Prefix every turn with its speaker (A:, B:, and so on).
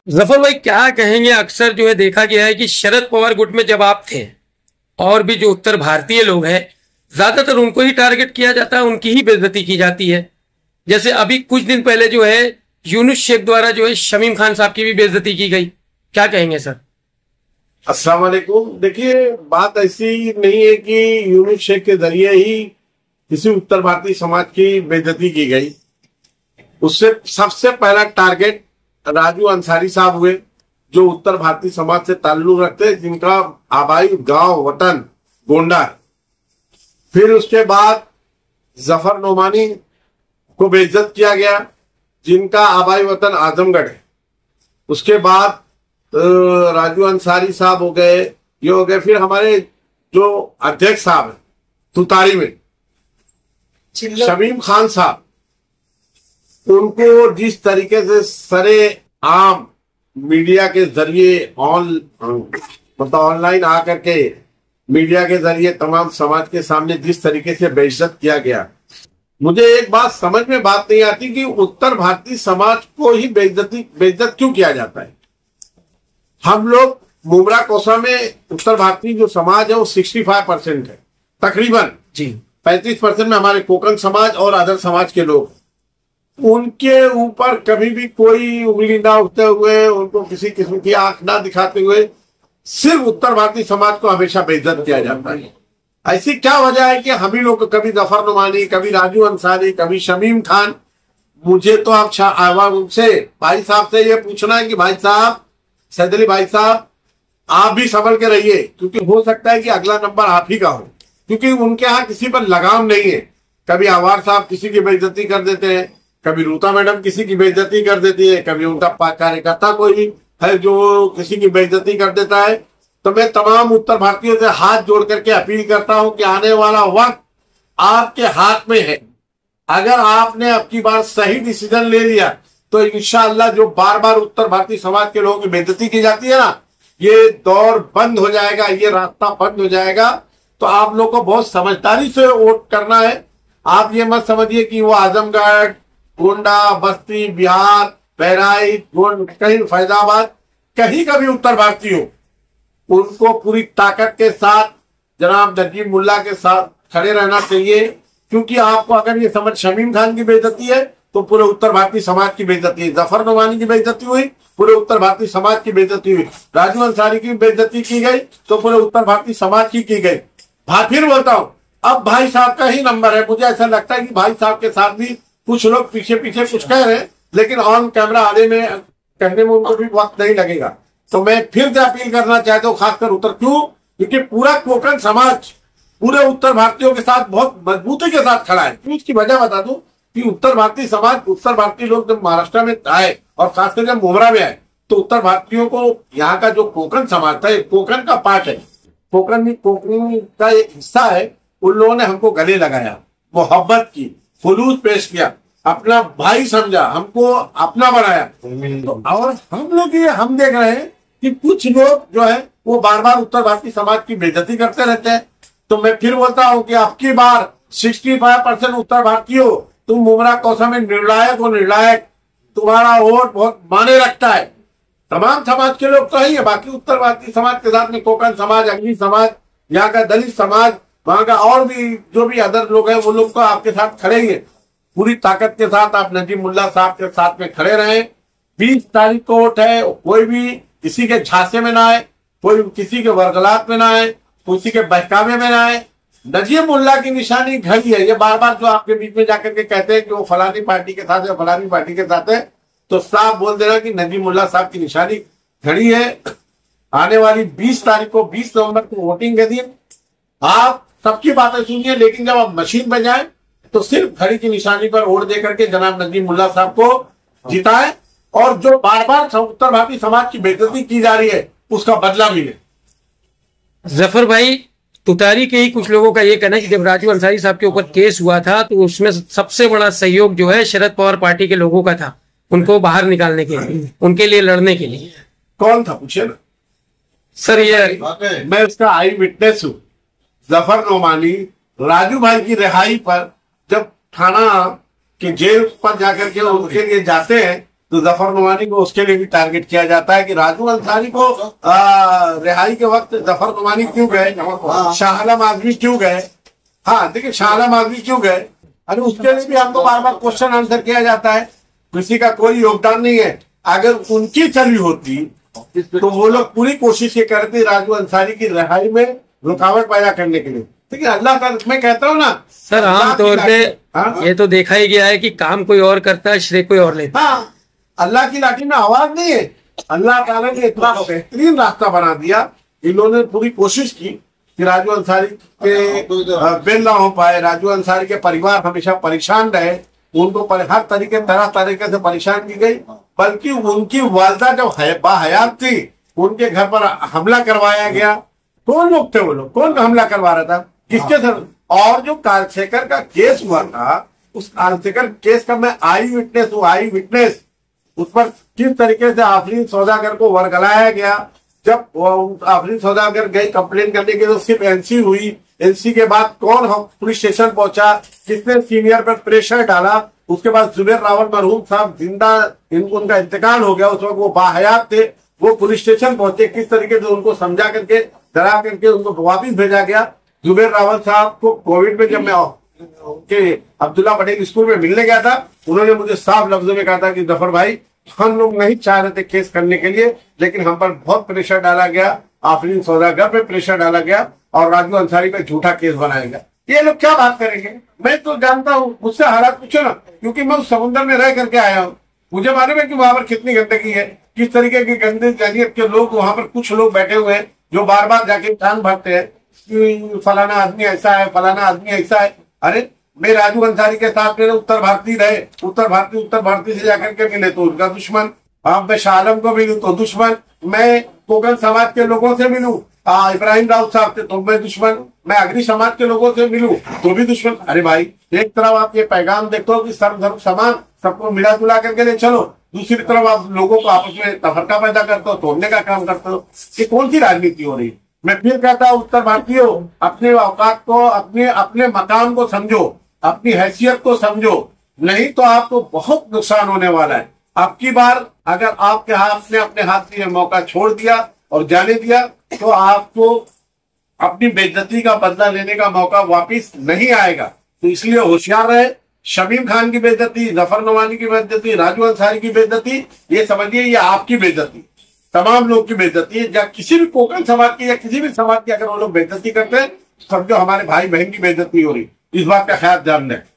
A: जफर भाई क्या कहेंगे, अक्सर जो है देखा गया है कि शरद पवार गुट में जब आप थे और भी जो उत्तर भारतीय लोग हैं ज्यादातर उनको ही टारगेट किया जाता है, उनकी ही बेइज्जती की जाती है। जैसे अभी कुछ दिन पहले जो है यूनुस शेख द्वारा जो है शमीम खान साहब की भी बेइज्जती की गई, क्या कहेंगे सर?
B: अस्सलाम वालेकुम। देखिए, बात ऐसी नहीं है कि यूनुस शेख के जरिए ही किसी उत्तर भारतीय समाज की बेइज्जती की गई। उससे सबसे पहला टारगेट राजू अंसारी साहब हुए, जो उत्तर भारतीय समाज से ताल्लुक रखते हैं, जिनका आबाई गांव वतन गोंडा है। फिर उसके बाद जफर नोमानी को बेइज्जत किया गया, जिनका आबाई वतन आजमगढ़ है। उसके बाद राजू अंसारी साहब हो गए, ये हो गए। फिर हमारे जो अध्यक्ष साहब है तुतारी में शमीम खान साहब, उनको जिस तरीके से सरे आम मीडिया के जरिए ऑनलाइन आकर के मीडिया के जरिए तमाम समाज के सामने जिस तरीके से बेइज्जत किया गया, मुझे एक बात समझ में बात नहीं आती कि उत्तर भारतीय समाज को ही बेइज्जत क्यों किया जाता है। हम लोग मुमरा कोसा में उत्तर भारतीय जो समाज है वो 65% है तकरीबन जी। 35% में हमारे कोकण समाज और अदर समाज के लोग, उनके ऊपर कभी भी कोई उंगली ना उठते हुए, उनको किसी किस्म की आंख ना दिखाते हुए सिर्फ उत्तर भारतीय समाज को हमेशा बेइज्जत किया जाता है। ऐसी क्या वजह है कि हम ही लोग, कभी जफर नुमानी, कभी राजू अंसारी, कभी शमीम खान। मुझे तो आप उनसे भाई साहब से ये पूछना है कि भाई साहब, सैद अली भाई साहब, आप भी संभल के रहिए, क्योंकि हो सकता है कि अगला नंबर आप ही का हो, क्योंकि उनके यहाँ किसी पर लगाम नहीं है। कभी आवार साहब किसी की बेइज्जती कर देते हैं, कभी रूता मैडम किसी की बेइज्जती कर देती है, कभी उनका कार्यकर्ता कोई है जो किसी की बेइज्जती कर देता है। तो मैं तमाम उत्तर भारतीयों से हाथ जोड़ करके अपील करता हूं कि आने वाला वक्त आपके हाथ में है। अगर आपने अब की बार सही डिसीजन ले लिया तो इंशाअल्लाह जो बार बार उत्तर भारतीय समाज के लोगों की बेइज्जती की जाती है ना, ये दौर बंद हो जाएगा, ये रास्ता बंद हो जाएगा। तो आप लोग को बहुत समझदारी से वोट करना है। आप ये मत समझिए कि वो आजमगढ़, गोंडा, बस्ती, बिहार, बहराइच, कहीं फैजाबाद, कहीं का भी उत्तर भारतीय हो, उनको पूरी ताकत के साथ जनाब नजीब मुल्ला के साथ खड़े रहना चाहिए। क्योंकि आपको अगर ये समझ शमीम खान की बेइज्जती है तो पूरे उत्तर भारतीय समाज की बेइज्जती है, जफर नोमानी की बेइज्जती हुई, पूरे उत्तर भारतीय समाज की बेइज्जती हुई, राजू अंसारी की बेइज्जती की गई तो पूरे उत्तर भारतीय समाज की गई। फिर बोलता हूं, अब भाई साहब का ही नंबर है। मुझे ऐसा लगता है कि भाई साहब के साथ भी कुछ लोग पीछे पीछे कुछ कह रहे हैं, लेकिन ऑन कैमरा आने में कहने में उनको भी वक्त नहीं लगेगा। तो मैं फिर से अपील करना चाहता हूँ, खासकर उत्तर, क्यों? क्योंकि पूरा कोकण समाज पूरे उत्तर भारतीयों के साथ बहुत मजबूती के साथ खड़ा है। इसकी वजह बता दूं कि उत्तर भारतीय समाज, उत्तर भारतीय लोग जब महाराष्ट्र में आए और खासकर जब मुमरा में आए, तो उत्तर भारतीयों को यहाँ का जो कोकण समाज था, कोकण का पार्ट है, कोकणी का एक हिस्सा है, उन लोगों ने हमको गले लगाया, मोहब्बत की, खुलूस पेश किया, अपना भाई समझा, हमको अपना बनाया। तो और हम लोग ये हम देख रहे हैं कि कुछ लोग जो है वो बार बार उत्तर भारतीय समाज की बेइज्जती करते रहते हैं। तो मैं फिर बोलता हूं कि अब की बार 65% उत्तर भारतीयों, तुम मुमरा कौसा में निर्णायक हो, निर्णायक, तुम्हारा वोट बहुत माने रखता है। तमाम समाज के लोग तो ही है, बाकी उत्तर भारतीय समाज के साथ में कोकण समाज, अग्नि समाज, यहाँ का दलित समाज, वहां का और भी जो भी अदर लोग हैं, वो लोग तो आपके साथ खड़े ही है। पूरी ताकत के साथ आप नजीब मुल्ला साहब के साथ में खड़े रहें। 20 तारीख को वोट है, कोई भी किसी के झांसे में ना आए, कोई किसी के वर्गलात में ना आए, किसी के बहकावे में ना आए। नजीब मुल्ला की निशानी घड़ी है। ये बार बार जो आपके बीच में जाकर के कहते हैं कि वो फलानी पार्टी के साथ है, फलानी पार्टी के साथ है, तो साफ बोल देना कि नजीब मुल्ला साहब की निशानी घड़ी है। आने वाली 20 तारीख को, 20 नवंबर को वोटिंग के दिन आप सबकी बातें सुनिए, लेकिन जब आप मशीन में जाए तो सिर्फ घड़ी की निशानी पर वोट देकर के जनाब नजीब मुल्ला साहब को जिताए, और जो बार बार उत्तर भारतीय समाज की बेइज्जती की जा रही है उसका बदला मिले।
A: जफर भाई, तुतारी के ही कुछ लोगों का ये कहना है कि जब राजू अंसारी साहब के ऊपर केस हुआ था तो उसमें सबसे बड़ा सहयोग जो है शरद पवार पार्टी के लोगों का था, उनको बाहर निकालने के लिए, उनके लिए लड़ने के लिए।
B: कौन था पूछे ना
A: सर? ये
B: मैं उसका आई विटनेस हूं। जफर नोमानी राजू भाई की रिहाई पर जब थाना के जेल पर जाकर के उनके लिए जाते हैं तो जफर नुमानी को उसके लिए भी टारगेट किया जाता है कि राजू अंसारी को रिहाई के वक्त जफर नुमानी क्यों गए, शाह आलम आजमी क्यों गए। हाँ देखिए, शाह आलम आजमी क्यों गए, अरे उसके लिए भी हमको बार बार क्वेश्चन आंसर किया जाता है, किसी का कोई योगदान नहीं है। अगर उनकी चली होती तो वो लोग पूरी कोशिश ये करते राजू अंसारी की रिहाई में रुकावट पैदा करने के लिए। लेकिन अल्लाह का, मैं कहता हूँ ना
A: सर, आमतौर पे ये तो देखा ही गया है कि काम कोई और करता है, श्रेय कोई और लेता है।
B: हाँ, अल्लाह की लाठी में आवाज नहीं है। अल्लाह ताला ने इतना बेहतरीन रास्ता बना दिया, इन्होंने पूरी कोशिश की कि राजू अंसारी के बेल ना हो पाए, राजू अंसारी के परिवार हमेशा परेशान रहे, उनको हर तरह तरीके से परेशान की गई। बल्कि उनकी वालदा जब बाहयात थी, उनके घर पर हमला करवाया गया। कौन लोग थे वो लोग, कौन हमला करवा रहा था, किसके सर। और जो कालशेखर का केस हुआ था, उस कालशेखर केस का मैं आई विटनेस हूँ, आई विटनेस। उस पर किस तरीके से आफरीन सौदागर को वर्गलाया गया। जब आफरीन सौदागर गई कंप्लेन करने के लिए, सिर्फ एनसी हुई, एनसी के बाद कौन पुलिस स्टेशन पहुंचा, किसने सीनियर पर प्रेशर डाला। उसके बाद जुबेर रावल मरहूम साहब जिंदा, उनका इंतकाल हो गया, उस वक्त वो बाहयात थे, वो पुलिस स्टेशन पहुंचे, किस तरीके से उनको समझा करके, डरा करके उनको वापिस भेजा गया। जुबेर रावल साहब को कोविड में जब मैं उनके अब्दुल्ला पटेल स्कूल में मिलने गया था, उन्होंने मुझे साफ लफ्जों में कहा था कि जफर भाई, हम लोग नहीं चाह रहे थे केस करने के लिए, लेकिन हम पर बहुत प्रेशर डाला गया, आफरीन सौदागर पे प्रेशर डाला गया और राजू अंसारी पे झूठा केस बनाया गया। ये लोग क्या बात करेंगे, मैं तो जानता हूँ, मुझसे हालात पूछो ना, क्योंकि मैं उस समुद्र में रह करके आया हूँ। मुझे मालूम है कि वहां पर कितनी गंदगी है, किस तरीके की गंदे जानियत के लोग वहां पर, कुछ लोग बैठे हुए हैं जो बार बार जाके कान भरते हैं कि फलाना आदमी ऐसा है, फलाना आदमी ऐसा है। अरे मैं राजू अंसारी के साथ मेरे उत्तर भारतीय रहे, उत्तर भारतीय से जाकर के मिले तो उनका दुश्मन, मैं शाह आलम को मिलूं तो दुश्मन, मैं कोकण समाज के लोगों से मिलूं, इब्राहिम राउत साहब से तो मैं दुश्मन, मैं अग्नि समाज के लोगों से मिलूं तो भी दुश्मन। अरे भाई, एक तरफ आप ये पैगाम देखो कि सर्वधर्म समान, सबको मिला जुला करके ले चलो, दूसरी तरफ आप लोगों को आपस में तफरका पैदा करते हो, तोड़ने का काम करते हो। ये कौन सी राजनीति हो रही है। मैं फिर कहता हूँ, उत्तर भारतीयों, अपने औकात को, अपने मकाम को समझो, अपनी हैसियत को समझो, नहीं तो आपको बहुत नुकसान होने वाला है। अब की बार अगर आपके हाथ ने अपने हाथ से यह मौका छोड़ दिया और जाने दिया, तो आपको अपनी बेइज्जती का बदला लेने का मौका वापिस नहीं आएगा। तो इसलिए होशियार रहे। शमीम खान की बेइज्जती, जफर नुमानी की बेइज्जती, राजू अंसारी की बेइज्जती, ये समझिए ये आपकी बेइज्जती, तमाम लोग की बेइज्जती है। या किसी भी कोकण समाज की या किसी भी समाज की अगर वो लोग बेइज्जती करते हैं, समझो हमारे भाई बहन की बेइज्जती हो रही। इस बात का ख्याल ध्यान रखें।